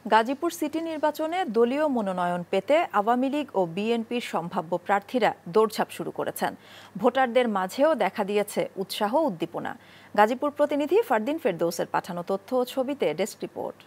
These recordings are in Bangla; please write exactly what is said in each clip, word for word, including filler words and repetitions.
গাজীপুর সিটি নির্বাচনে দলীয় মনোনয়ন পেতে আওয়ামী লীগ ও বিএনপির সম্ভাব্য প্রার্থীরা দৌড়ঝাঁপ শুরু করেছেন। ভোটারদের মাঝেও দেখা দিয়েছে উৎসাহ উদ্দীপনা। গাজীপুর প্রতিনিধি ফারদিন ফেরদৌসের পাঠানো তথ্য ও ছবিতে ডেস্ক রিপোর্ট।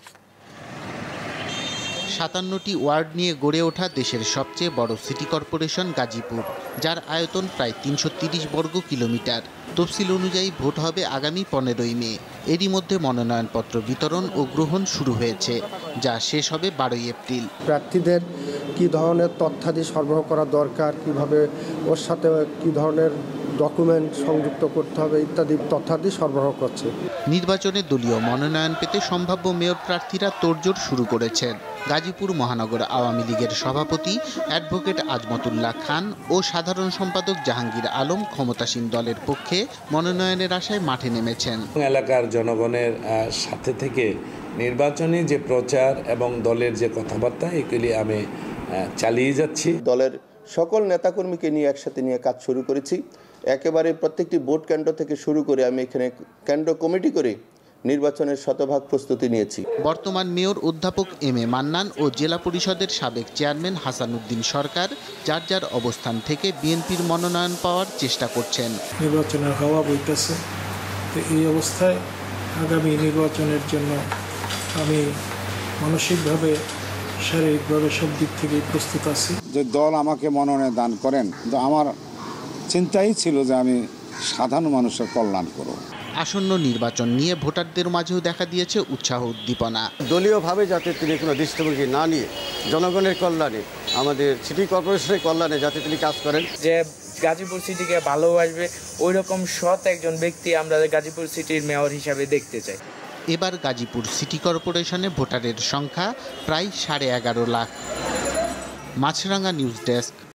সাতান্নটি ওয়ার্ড নিয়ে গড়ে ওঠা দেশের সবচেয়ে বড় সিটি কর্পোরেশন গাজীপুর, যার আয়তন প্রায় তিনশো তিরিশ বর্গ কিলোমিটার। তফসিল অনুযায়ী ভোট হবে আগামী পনেরোই মে। এরই মধ্যে মনোনয়নপত্র বিতরণ ও গ্রহণ শুরু হয়েছে, যা শেষ হবে বারোই এপ্রিল। প্রার্থীদের কি ধরনের তথ্যাদি সরবরাহ করা দরকার, কিভাবে ওর সাথে কি ধরনের ডকুমেন্ট সংযুক্ত করতে হবে ইত্যাদি তথ্যাদি সরবরাহ করছে। নির্বাচনে দলীয় মনোনয়ন পেতে সম্ভাব্য মেয়র প্রার্থীরা তোড়জোড় শুরু করেছেন। গাজীপুর মহানগর আওয়ামী লীগের সভাপতি অ্যাডভোকেট আজমতুল্লাহ খান ও সাধারণ সম্পাদক জাহাঙ্গীর আলম ক্ষমতাসীন দলের পক্ষে মনোনয়নের আশায় মাঠে নেমেছেন। এলাকার জনগণের সাথে থেকে নির্বাচনী যে প্রচার এবং দলের যে কথাবার্তা এগুলি আমি চালিয়ে যাচ্ছি। দলের সকল নেতাকর্মীকে নিয়ে একসাথে নিয়ে কাজ শুরু করেছি। একেবারে প্রত্যেকটি ভোট কেন্দ্র থেকে শুরু করে আমি এখানে কেন্দ্র কমিটি করে নির্বাচনের শতভাগ প্রস্তুতি নিয়েছি। বর্তমান মেয়র অধ্যাপক এম এ মান্নান ও জেলা পরিষদের সাবেক চেয়ারম্যান হাসান উদ্দিন সরকার যার যার অবস্থান থেকে বিএনপির মনোনয়ন পাওয়ার চেষ্টা করছেন। নির্বাচনের হাওয়া বইতেছে, তো এই অবস্থায় আগামী নির্বাচনের জন্য আমি মানসিকভাবে শারীরিকভাবে সব দিক থেকেই প্রস্তুত আছি। যে দল আমাকে মনোনয়ন দান করেন, তো আমার চিন্তাই ছিল যে আমি সাধারণ মানুষের কল্যাণ করব। আসন্ন নির্বাচন নিয়ে ভোটারদের মাঝেও দেখা দিয়েছে উৎসাহ উদ্দীপনা। দলীয়ভাবে যাতে তিনি কোনো দৃষ্টিভঙ্গি না নিয়ে জনগণের কল্যাণে, আমাদের সিটি কর্পোরেশনের কল্যাণে যাতে তিনি কাজ করেন, যে গাজীপুর সিটিকে ভালোবাসবে ওই রকম সৎ একজন ব্যক্তি আমরা গাজীপুর সিটির মেয়র হিসাবে দেখতে চাই। এবার গাজীপুর সিটি কর্পোরেশনে ভোটারের সংখ্যা প্রায় সাড়ে এগারো লাখ। মাছরাঙ্গা নিউজ ডেস্ক।